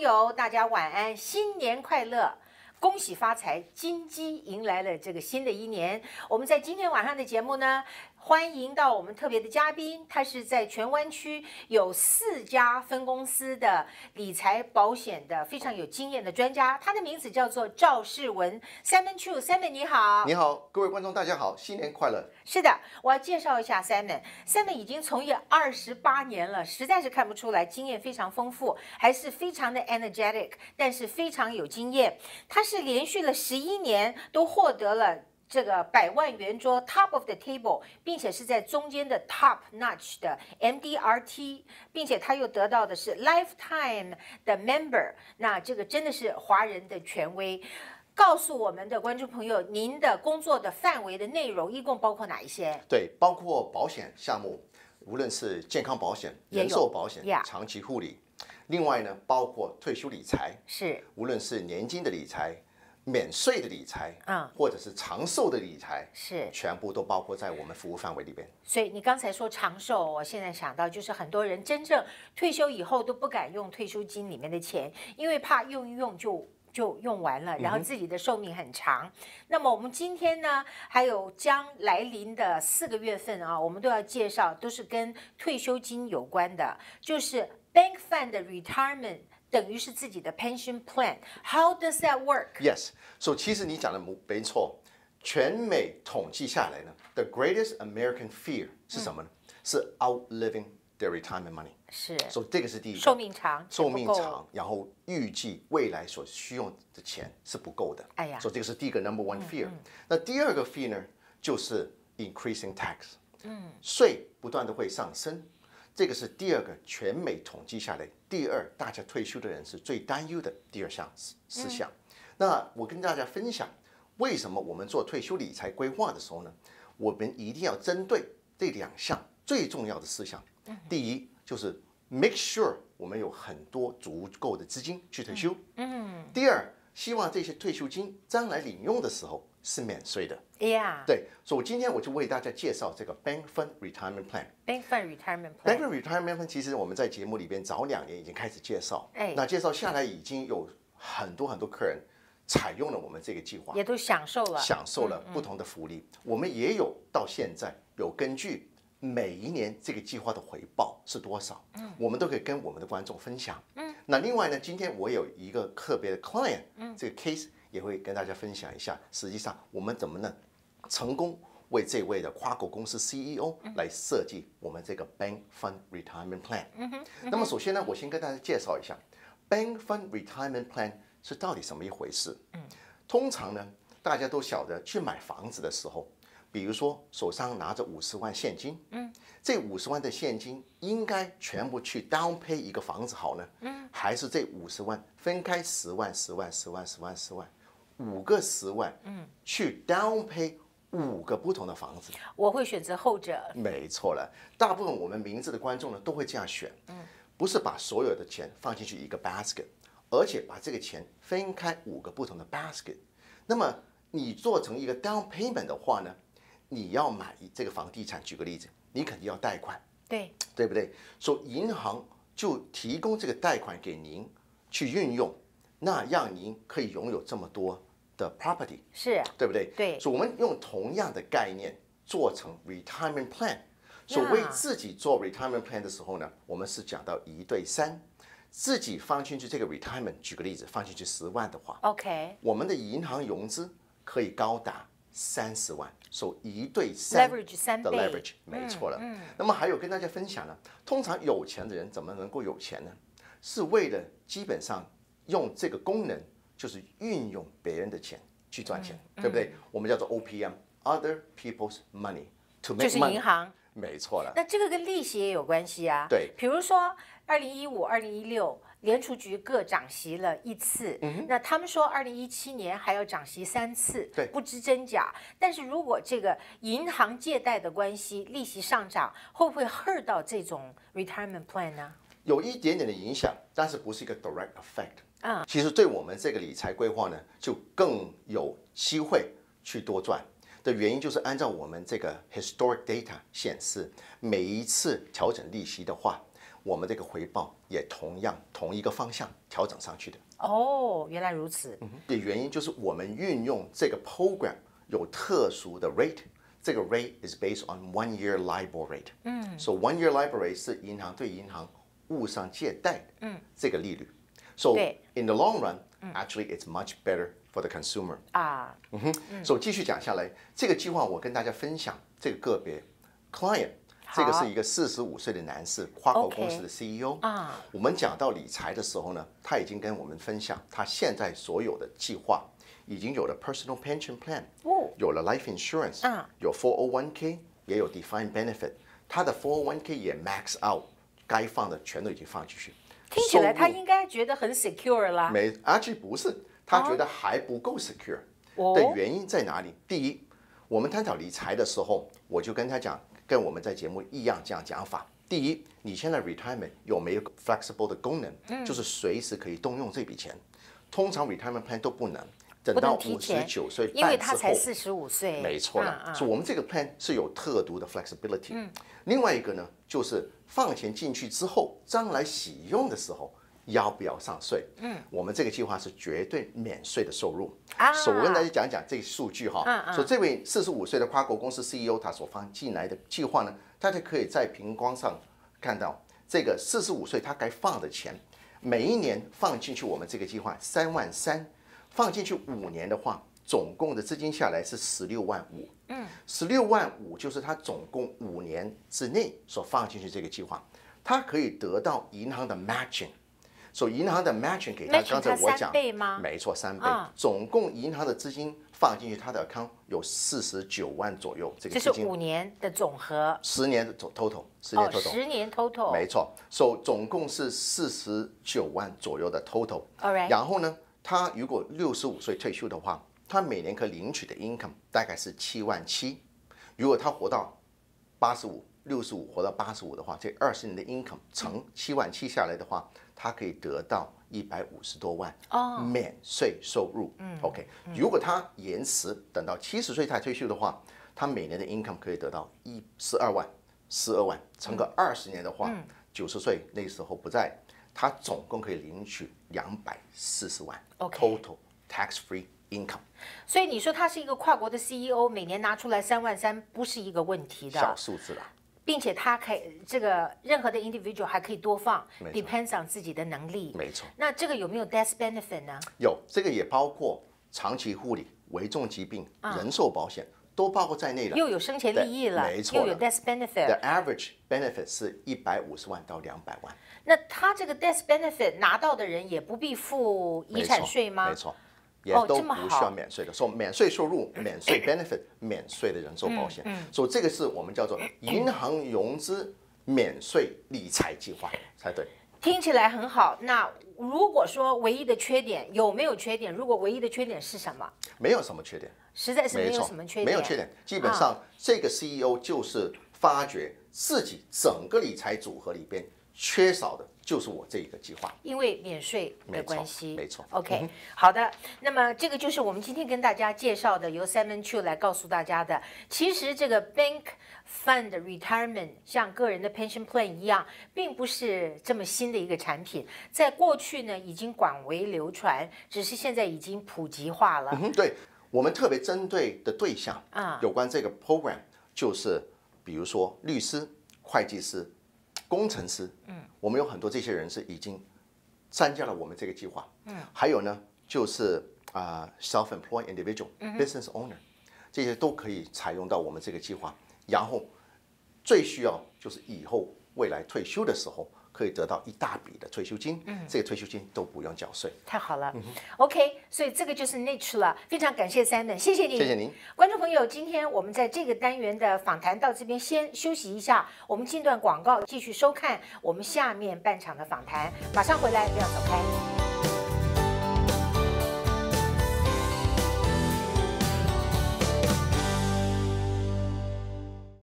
友，大家晚安，新年快乐！恭喜发财，金鸡迎来了这个新的一年。我们在今天晚上的节目呢，欢迎到我们特别的嘉宾，他是在荃湾区有4家分公司的理财保险的非常有经验的专家，他的名字叫做赵世文 Simon Chu。Simon 你好。 你好，各位观众大家好，新年快乐。 是的，我要介绍一下 Simon。Simon 已经从业28年了，实在是看不出来，经验非常丰富，还是非常的 energetic， 但是非常有经验。他是连续了11年都获得了这个100万圆桌 Top of the Table， 并且是在中间的 Top Notch 的 MDRT， 并且他又得到的是 Lifetime 的 Member， 那这个真的是华人的权威。告诉我们的观众朋友，您的工作的范围的内容一共包括哪一些？ 对，包括保险项目，无论是健康保险、人寿保险、长期护理，另外呢，包括退休理财， 是无论是年金的理财、免税的理财，或者是长寿的理财， 是全部都包括在我们服务范围里边。 所以你刚才说长寿，我现在想到就是很多人真正退休以后都不敢用退休金里面的钱，因为怕用一用就用完了，然后自己的寿命很长。那么我们今天呢，还有将来临的4个月份啊，我们都要介绍，都是跟退休金有关的，就是 Bank Fund 的 Retirement， 等于是自己的 Pension Plan。How does that work? Yes， 所以其实你讲的没错，全美统计下来呢 ，The greatest American fear 是什么呢？是 outliving their retirement money。 是， 所以这个是第一个， 寿命长， 然后预计未来所需用的钱是不够的。 哎呀， 所以这个是第一个 number one fear。那第二个 fear 呢，就是 increasing tax，税不断的会上升，这个是第二个全美统计下来第二大家退休的人是最担忧的第二项事项。那我跟大家分享，为什么我们做退休理财规划的时候呢，我们一定要针对这2项最重要的事项。第一就是 make sure 我们有很多足够的资金去退休。第二，希望这些退休金将来领用的时候是免税的。对，所以今天我就为大家介绍这个 Bank Fund Retirement Plan。Bank Fund Retirement Plan。Bank Fund Retirement Plan 其实我们在节目里边早2年已经开始介绍，那介绍下来已经有很多客人采用了我们这个计划， 也都享受了不同的福利。我们也有到现在有根据每一年这个计划的回报是多少，我们都可以跟我们的观众分享。那另外呢，今天我有一个特别的 client，这个 case 也会跟大家分享一下，实际上我们怎么呢成功为这位的跨国公司 CEO 来设计我们这个 Bank Fund Retirement Plan。那么首先呢，我先跟大家介绍一下 Bank Fund Retirement Plan 是到底什么一回事。通常呢，大家都晓得去买房子的时候，比如说手上拿着50万现金，这50万的现金应该全部去 down pay 一个房子好呢，还是这50万分开10万、10万、10万、10万、10万，5个10万，去 down pay 5个不同的房子？ 我会选择后者。 没错了，大部分我们明智的观众呢都会这样选，不是把所有的钱放进去一个 basket， 而且把这个钱分开5个不同的 basket。那么你做成一个 down payment 的话呢？你要买这个房地产，举个例子，你肯定要贷款，对不对？所以银行就提供这个贷款给您去运用，那让您可以拥有这么多的 property， 对不对？ 对。 所以我们用同样的概念做成 retirement plan。所以为自己做 retirement plan 的时候呢，我们是讲到1对3，自己放进去这个 retirement， 举个例子，放进去10万的话 ，OK， 我们的银行融资可以高达30万，所以1对3的 leverage， 没错了。那么还有跟大家分享呢，通常有钱的人怎么能够有钱呢？是为了基本上用这个功能，就是运用别人的钱去赚钱，对不对？我们叫做 OPM，Other People's Money to make money， 就是银行， 没错了。 那这个跟利息也有关系啊。 对， 比如说2015、2016。联储局各涨息了1次，那他们说2017年还要涨息3次，不知真假。但是如果这个银行借贷的关系，利息上涨，会不会 hurt 到这种 retirement plan 呢？ 有一点点的影响，但是不是一个 direct effect。其实对我们这个理财规划呢，就更有机会去多赚。的原因就是按照我们这个 historic data 显示，每一次调整利息的话， 我们这个回报也同一个方向调整上去的。 哦，原来如此。 的原因就是我们运用这个 program 有特殊的 rate， 这个 rate is based on 1-year LIBOR rate。So 1-year LIBOR rate 是银行对银行物上借贷的这个利率。So in the long run, actually it's much better for the consumer。所以继续讲下来，这个计划我跟大家分享这个个别 client。这个是一个45岁的男士，跨国公司的 CEO。我们讲到理财的时候呢，他已经跟我们分享他现在所有的计划，已经有了 personal pension plan，有了 life insurance，有 401k， 也有 defined benefit。他的 401k 也 max out， 该放的全都已经放进去。 听起来他应该觉得很 secure 啦。 actually 不是，他觉得还不够 secure。的原因在哪里？第一，我们探讨理财的时候，我就跟他讲。跟我们在节目一样这样讲法。第一，你现在 retirement 有没有 flexible 的功能，就是随时可以动用这笔钱。通常 retirement plan 都不能，等到59岁半之后， 因为他才45岁。 没错了，所以我们这个 plan 是有特独的 flexibility。另外一个呢，就是放钱进去之后，将来喜用的时候。要不要上税？我们这个计划是绝对免税的收入。所以我跟大家讲讲这个数据哈。所以这位45岁的跨国公司 CEO 他所放进来的计划呢，大家可以在屏光上看到这个45岁他该放的钱，每一年放进去我们这个计划3万3，放进去5年的话，总共的资金下来是16万5。16万5就是他总共5年之内所放进去这个计划，他可以得到银行的 matching。所以银行的 matching 给他，刚才我讲，没错，3倍。总共银行的资金放进去，他的 account 有49万左右。这个是5年的总和 ，10年的 total， 10年 total， 没错。所以总共是49万左右的 total。然后呢，他如果65岁退休的话，他每年可领取的 income 大概是7万7。如果他活到65活到85的话，这20年的 income 乘7万7下来的话，他可以得到150多万免税收入。OK， 如果他延迟等到70岁才退休的话，他每年的 income 可以得到12万，乘个20年的话，90岁那时候不在，他总共可以领取240万 total tax free income。 所以你说他是一个跨国的 CEO， 每年拿出来3万3不是一个问题的小数字啦。 并且他可以这个任何的 individual 还可以多放 ，depends on 自己的能力。 没错。 那这个有没有 death benefit 呢？ 有，这个也包括长期护理、危重疾病、人寿保险都包括在内了。 又有生前利益了， 没错， 又有 death benefit。 The average benefit 是150万到200万。 那他这个 death benefit 拿到的人也不必付遗产税吗？ 没错。也都不需要免税的，说免税收入、免税 benefit、免税的人寿保险，所以这个是我们叫做银行融资免税理财计划才对。 听起来很好。那如果说唯一的缺点有没有缺点？如果唯一的缺点是什么？ 没有什么缺点， 实在是没有什么缺点， 没有缺点。基本上这个 CEO 就是发觉自己整个理财组合里边缺少的。就是我这一个计划， 因为免税的关系， 没错。 OK，好的，那么这个就是我们今天跟大家介绍的，由 Simon Chu 来告诉大家的。其实这个 Bank Fund Retirement 像个人的 Pension Plan 一样，并不是这么新的一个产品，在过去呢已经广为流传，只是现在已经普及化了。 对，我们特别针对的对象有关这个 program， 就是比如说律师、会计师。工程师，我们有很多这些人是已经参加了我们这个计划，还有呢就是self-employed individual、business owner， 这些都可以采用到我们这个计划。然后最需要就是以后未来退休的时候可以得到一大笔的退休金，这个退休金都不用缴税。 太好了，OK， 所以这个就是 niche 了。非常感谢 Simon， 谢谢你， 谢谢您， 观众朋友。今天我们在这个单元的访谈到这边先休息一下，我们进段广告，继续收看我们下面半场的访谈，马上回来，不要走开。